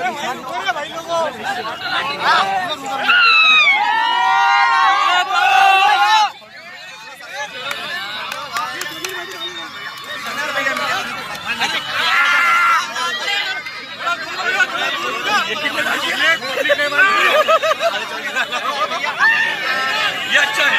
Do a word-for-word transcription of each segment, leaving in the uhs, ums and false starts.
ये अच्छा है।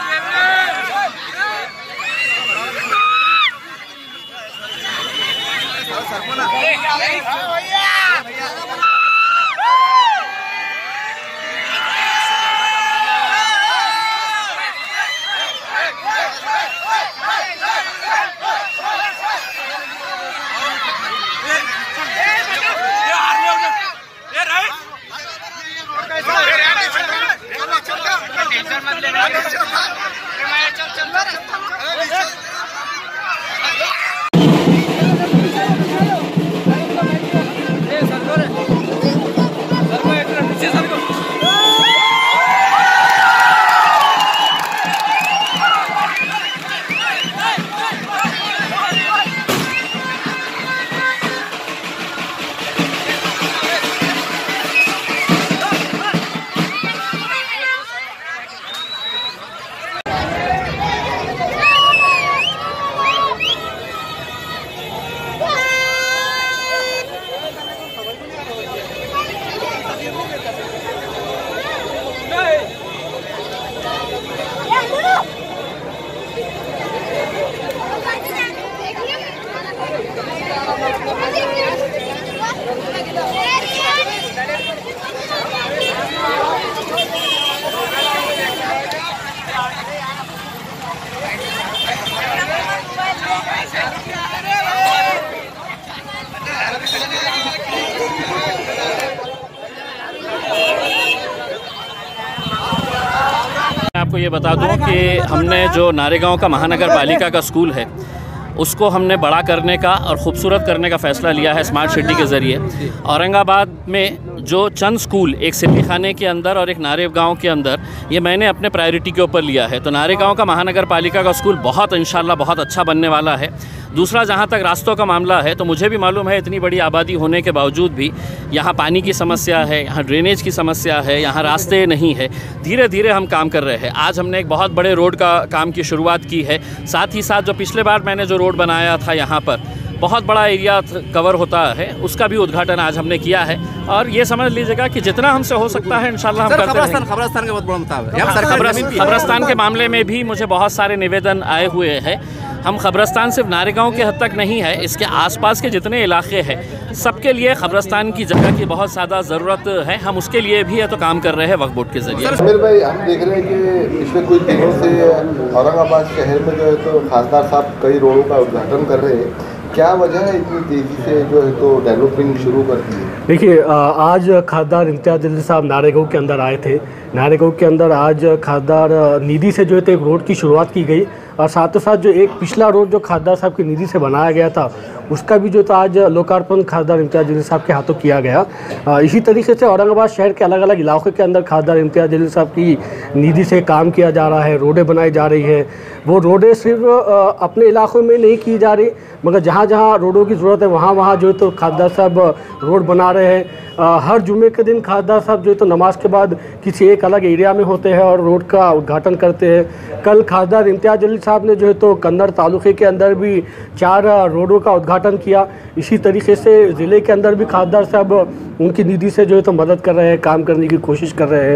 आपको ये बता दूं कि हमने जो नारेगांव का महानगर पालिका का स्कूल है उसको हमने बड़ा करने का और ख़ूबसूरत करने का फ़ैसला लिया है स्मार्ट सिटी के ज़रिए। औरंगाबाद में जो चंद स्कूल, एक सिल्ली खाने के अंदर और एक नारेगांव के अंदर, ये मैंने अपने प्रायोरिटी के ऊपर लिया है। तो नारेगांव का महानगर पालिका का स्कूल बहुत इंशाल्लाह बहुत अच्छा बनने वाला है। दूसरा, जहाँ तक रास्तों का मामला है तो मुझे भी मालूम है इतनी बड़ी आबादी होने के बावजूद भी यहाँ पानी की समस्या है, यहाँ ड्रेनेज की समस्या है, यहाँ रास्ते नहीं है। धीरे धीरे हम काम कर रहे हैं। आज हमने एक बहुत बड़े रोड का काम की शुरुआत की है। साथ ही साथ जो पिछले बार मैंने जो रोड बनाया था यहाँ पर बहुत बड़ा एरिया कवर होता है, उसका भी उद्घाटन आज हमने किया है। और ये समझ लीजिएगा कि जितना हमसे हो सकता है इंशाल्लाह हम करते रहेंगे। खबरस्तान के बहुत बड़ा मुद्दा है। खबरस्तान के मामले में भी मुझे बहुत सारे निवेदन आए हुए हैं। हम खबरस्तान सिर्फ नारेगांव के हद तक नहीं है, इसके आसपास के जितने इलाके हैं सबके लिए खबरस्तान की जगह की बहुत ज़्यादा ज़रूरत है। हम उसके लिए भी है तो काम कर रहे हैं वक्फ बोर्ड के जरिए। समीर भाई, हम देख रहे हैं कि पिछले कुछ दिनों से औरंगाबाद शहर में जो है तो खासदार साहब कई रोडों का उद्घाटन कर रहे हैं। क्या वजह है इतनी तेज़ी से जो है तो डेवलपमेंट शुरू कर दी है? देखिए, आज खासदार इम्तियाज़ जलील साहब नारेगांव के अंदर आए थे। नारेगांव के अंदर आज खासदार निधि से जो है तो एक रोड की शुरुआत की गई और साथ ही साथ जो एक पिछला रोड जो खासदार साहब की निधि से बनाया गया था उसका भी जो था आज लोकार्पण खासदार इम्तियाज़ जलील साहब के हाथों किया गया। इसी तरीके से औरंगाबाद शहर के अलग अलग इलाकों के अंदर खासदार इम्तियाज़ जलील साहब की निधि से काम किया जा रहा है, रोडें बनाई जा रही है। वो रोडें सिर्फ अपने इलाकों में नहीं की जा रही, मगर जहाँ जहाँ रोडों की ज़रूरत है वहाँ वहाँ जो है तो खासदार साहब रोड बना रहे हैं। हर जुम्मे के दिन खासदार साहब जो है तो नमाज के बाद किसी एक अलग एरिया में होते हैं और रोड का उद्घाटन करते हैं। कल खासदार इम्तियाज़ जलील साहब ने जो है तो कन्नड़ तालुके के अंदर भी चार रोडों का उद्घाटन किया। इसी तरीके से ज़िले के अंदर भी खासदार साहब उनकी निधि से जो है तो मदद कर रहे हैं, काम करने की कोशिश कर रहे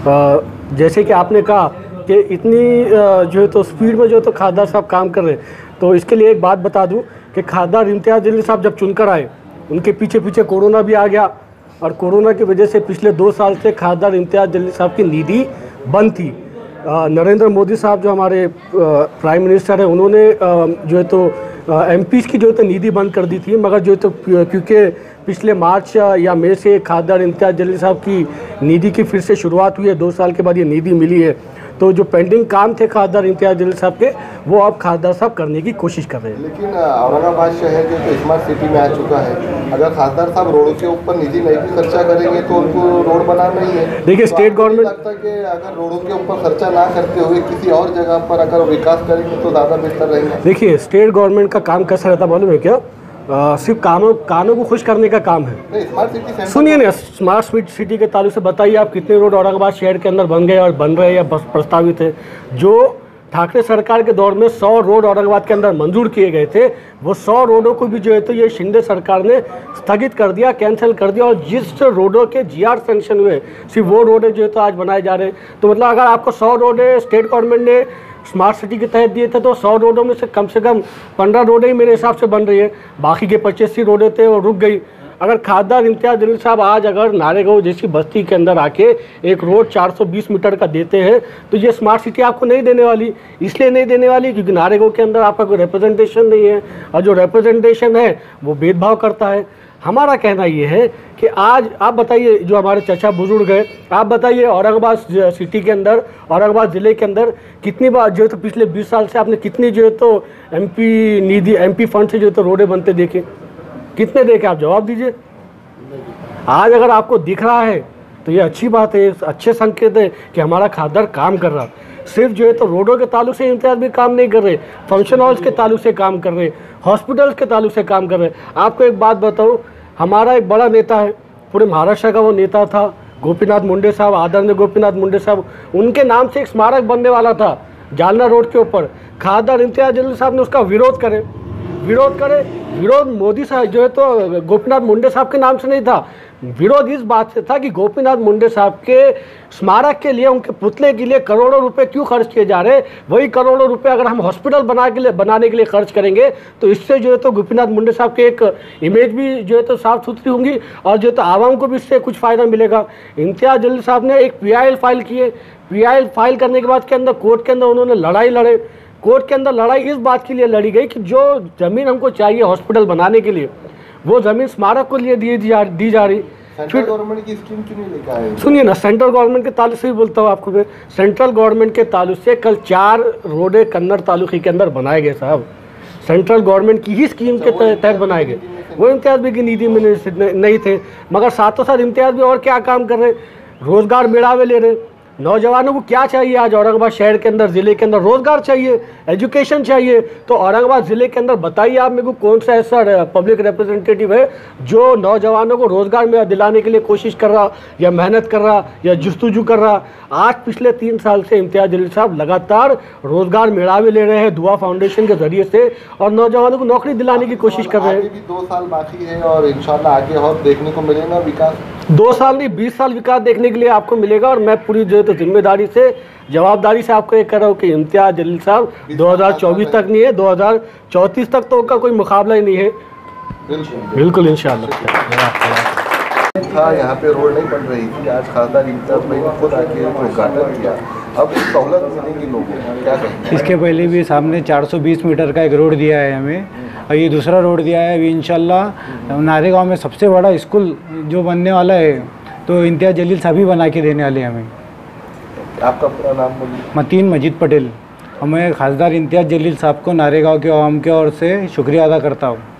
हैं। जैसे कि आपने कहा कि इतनी जो है तो स्पीड में जो है तो खासदार साहब काम कर रहे हैं, तो इसके लिए एक बात बता दूं कि खासदार इम्तियाज़ जलील साहब जब चुनकर आए उनके पीछे पीछे कोरोना भी आ गया और कोरोना की वजह से पिछले दो साल से खासदार इम्तियाज़ जलील साहब की निधि बंद थी। नरेंद्र मोदी साहब जो हमारे प्राइम मिनिस्टर हैं उन्होंने जो है तो एम पीज़ की जो है तो निधि बंद कर दी थी, मगर जो है तो क्योंकि पिछले मार्च या मई से खासदार इम्तियाज़ जलील साहब की निधि की फिर से शुरुआत हुई है। दो साल के बाद ये निधि मिली है, तो जो पेंडिंग काम थे खासदार इम्तियाज़ जलील साहब के वो अब खासदार साहब करने की कोशिश कर रहे हैं। लेकिन औरंगाबाद शहर जो तो स्मार्ट सिटी में आ चुका है, अगर खासदार साहब रोड के ऊपर निधि नहीं भी खर्चा करेंगे तो उनको रोड बनाना ही है। देखिए, स्टेट गवर्नमेंट लगता है कि अगर रोडों के ऊपर खर्चा ना करते हुए किसी और जगह पर अगर विकास करेंगे तो ज़्यादा बेहतर रहेगा। देखिए, स्टेट गवर्नमेंट का काम कैसा रहता मालूम है क्या? आ, सिर्फ कानों कानों को खुश करने का काम है। नहीं, स्मार्ट सिटी सेंटर सुनिए ना, स्मार्ट सिटी के ताल्लुक से बताइए आप कितने रोड औरंगाबाद शहर के अंदर बन गए और बन रहे हैं या बस प्रस्तावित है। जो ठाकरे सरकार के दौर में सौ रोड औरंगाबाद के अंदर मंजूर किए गए थे, वो सौ रोडों को भी जो है तो ये शिंदे सरकार ने स्थगित कर दिया, कैंसिल कर दिया, और जिस रोडों के जीआर सैंक्शन हुए सिर्फ वो रोडें जो है तो आज बनाए जा रहे हैं। तो मतलब अगर आपको सौ रोडें स्टेट गवर्नमेंट ने स्मार्ट सिटी के तहत दिए थे तो सौ रोडों में से कम से कम पंद्रह रोडें ही मेरे हिसाब से बन रही है, बाकी के पच्चीस रोडें थे वो रुक गई। अगर खासदार इम्तियाज़ जलील साहब आज अगर नारेगांव जैसी बस्ती के अंदर आके एक रोड चार सौ बीस मीटर का देते हैं तो ये स्मार्ट सिटी आपको नहीं देने वाली। इसलिए नहीं देने वाली क्योंकि नारेगांव के अंदर आपका कोई रिप्रेजेंटेशन नहीं है, और जो रिप्रेजेंटेशन है वो भेदभाव करता है। हमारा कहना ये है कि आज आप बताइए, जो हमारे चचा बुजुर्ग हैं, आप बताइए औरंगाबाद सिटी के अंदर, औरंगाबाद ज़िले के अंदर कितनी बार जो है तो पिछले बीस साल से आपने कितनी जो है तो एमपी निधि एमपी फंड से जो है तो रोडें बनते देखे, कितने देखे? आप जवाब दीजिए। आज अगर आपको दिख रहा है तो ये अच्छी बात है, अच्छे संकेत है कि हमारा खासदार काम कर रहा। सिर्फ जो है तो रोडों के ताल्लुक से इम्तियाज़ भी काम नहीं कर रहे, फंक्शन हॉल्स के ताल्लुक से काम कर रहे, हॉस्पिटल्स के ताल्लुक से काम कर रहे। आपको एक बात बताऊँ, हमारा एक बड़ा नेता है, पूरे महाराष्ट्र का वो नेता था, गोपीनाथ मुंडे साहब, आदरणीय गोपीनाथ मुंडे साहब, उनके नाम से एक स्मारक बनने वाला था जालना रोड के ऊपर। खासदार इम्तियाज़ जलील साहब ने उसका विरोध करे विरोध करे विरोध मोदी साहब जो है तो गोपीनाथ मुंडे साहब के नाम से नहीं था, विरोध इस बात से था कि गोपीनाथ मुंडे साहब के स्मारक के लिए, उनके पुतले के लिए करोड़ों रुपए क्यों खर्च किए जा रहे हैं। वही करोड़ों रुपए अगर हम हॉस्पिटल बना के लिए बनाने के लिए खर्च करेंगे तो इससे जो है तो गोपीनाथ मुंडे साहब के एक इमेज भी जो है तो साफ सुथरी होंगी, और जो है तो आवाम को भी इससे कुछ फ़ायदा मिलेगा। इम्तियाज़ जलील साहब ने एक पी आई एल फाइल किए, पी आई एल फाइल करने के बाद के अंदर कोर्ट के अंदर उन्होंने लड़ाई लड़े। कोर्ट के अंदर लड़ाई इस बात के लिए लड़ी गई कि जो ज़मीन हमको चाहिए हॉस्पिटल बनाने के लिए, वो ज़मीन स्मारक को लिए दी जा दी जा रही। सेंट्रल गवर्नमेंट की स्कीम क्यों नहीं लेकर आए? सुनिए ना, सेंट्रल गवर्नमेंट के ताल्लुक से भी बोलता हूँ आपको, सेंट्रल गवर्नमेंट के ताल्लुक से कल चार रोडे कन्नड़ तालुके के अंदर बनाए गए साहब, सेंट्रल गवर्नमेंट की ही स्कीम के तहत बनाए गए। वो इम्तियाज़ भी की निधि में नहीं थे, मगर साथों साथ इम्तियाज़ भी और क्या काम कर रहे, रोज़गार मेड़ावे ले रहे। नौजवानों को क्या चाहिए आज औरंगाबाद शहर के अंदर, ज़िले के अंदर? रोज़गार चाहिए, एजुकेशन चाहिए। तो औरंगाबाद ज़िले के अंदर बताइए आप मेरे को कौन सा ऐसा पब्लिक रिप्रेजेंटेटिव है जो नौजवानों को रोज़गार में दिलाने के लिए कोशिश कर रहा, या मेहनत कर रहा, या जुस्तजू कर रहा। आज पिछले तीन साल से इम्तियाज़ जलील साहब लगातार रोज़गार मेड़ावे ले रहे हैं दुआ फाउंडेशन के ज़रिए से, और नौजवानों को नौकरी दिलाने की कोशिश कर रहे हैं। भी दो साल बाकी है और इंशाल्लाह आगे और देखने को मिलेगा विकास। दो साल नहीं, बीस साल विकास देखने के लिए आपको मिलेगा, और मैं पूरी जो है तो जिम्मेदारी से, जवाबदारी से आपको ये कह रहा हूँ कि इम्तियाज़ जलील साहब दो हज़ार चौबीस तक नहीं है, दो हज़ार चौंतीस तक तो उनका कोई मुकाबला ही नहीं है। बिल्कुल बिल्कुल इंशाल्लाह। था यहाँ पे रोड नहीं बन रही थी, आज खासदार इम्तियाज़ भाई ने खुद आके उद्घाटन किया, अब सहूलत मिलेगी लोगों को, क्या कहेंगे? इसके पहले भी सामने चार सौ बीस मीटर का एक रोड दिया है हमें, और ये दूसरा रोड दिया है। अभी इंशाल्लाह नारेगांव में सबसे बड़ा स्कूल जो बनने वाला है तो इम्तियाज़ जलील साहब ही बना के देने वाले हैं हमें। आपका पूरा नाम बोलिए। मतीन मजीद पटेल। और मैं खासदार इम्तियाज़ जलील साहब को नारेगांव के आवाम की ओर से शुक्रिया अदा करता हूँ।